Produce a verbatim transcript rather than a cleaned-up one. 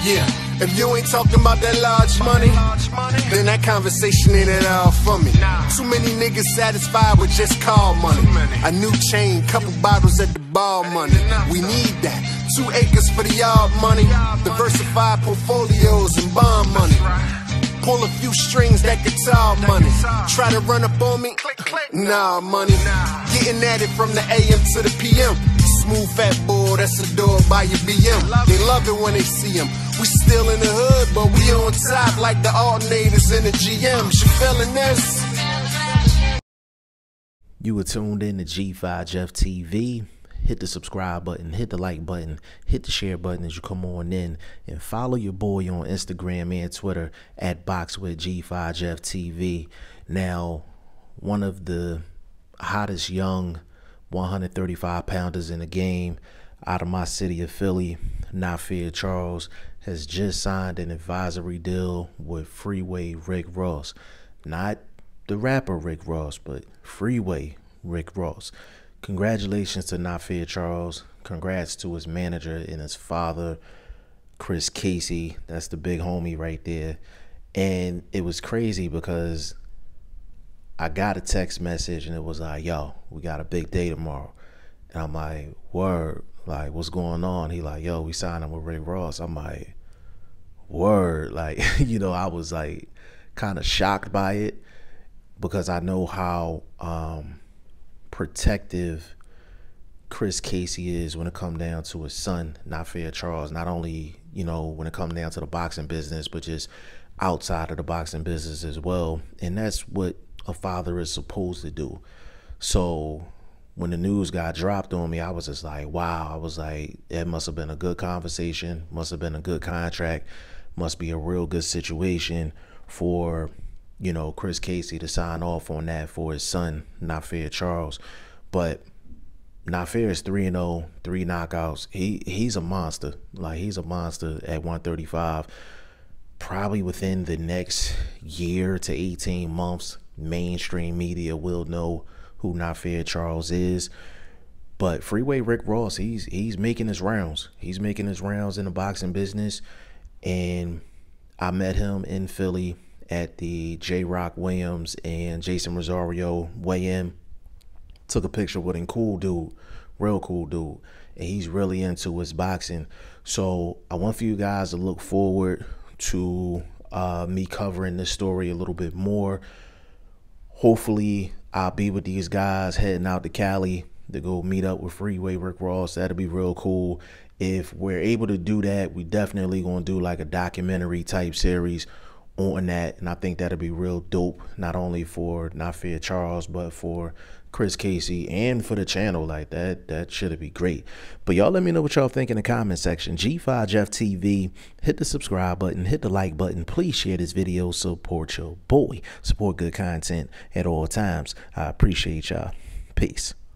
Yeah, if you ain't talking about that large money, then that conversation ain't at all for me. Too many niggas satisfied with just call money. A new chain, couple bottles at the bar money. We need that. Two acres for the yard money. Diversified portfolios and bond money. Pull a few strings, that guitar money. Try to run up on me? Nah, money. Getting at it from the A M to the P M. Smooth fat boy, that's a door by your B M. They love it when they see him. We still in the hood, but we on top like the alternators in the G Ms. You feeling this? You were tuned in to G five Jeff T V. Hit the subscribe button, hit the like button, hit the share button as you come on in, and follow your boy on Instagram and Twitter at Box with G five Jeff T V. Now, one of the hottest young one thirty-five pounders in the game out of my city of Philly, Nafear Charles, has just signed an advisory deal with Freeway Rick Ross. Not the rapper Rick Ross, but Freeway Rick Ross. Congratulations to Nafear Charles. Congrats to his manager and his father, Chris Casey. That's the big homie right there. And it was crazy because I got a text message and it was like, yo, we got a big day tomorrow. And I'm like, word, like, what's going on? He like, yo, we signed him with Rick Ross. I'm like, word. Like, you know, I was like kind of shocked by it because I know how um, protective Chris Casey is when it comes down to his son, Nafear Charles. Not only, you know, when it comes down to the boxing business, but just outside of the boxing business as well. And that's what a father is supposed to do. So when the news got dropped on me, I was just like, wow. I was like, it must have been a good conversation, must have been a good contract, must be a real good situation for, you know, Chris Casey to sign off on that for his son, Nafear Charles. But Nafear is three and oh, three knockouts. He he's a monster. Like, he's a monster at one thirty-five. Probably within the next year to eighteen months, mainstream media will know who Nafear Charles is. But Freeway Rick Ross, he's he's making his rounds. He's making his rounds in the boxing business. And I met him in Philly at the J. Rock Williams and Jason Rosario weigh-in. Took a picture with him. Cool dude, real cool dude. And he's really into his boxing. So I want for you guys to look forward to uh, me covering this story a little bit more. Hopefully I'll be with these guys heading out to Cali to go meet up with Freeway Rick Ross. That'll be real cool. If we're able to do that, we definitely gonna do like a documentary type series on that, and I think that'll be real dope, not only for Nafear Charles but for Chris Casey and for the channel. Like that that should be great. But y'all let me know what y'all think in the comment section. G five Jeff T V, hit the subscribe button, hit the like button, please share this video, support your boy, support good content at all times. I appreciate y'all. Peace.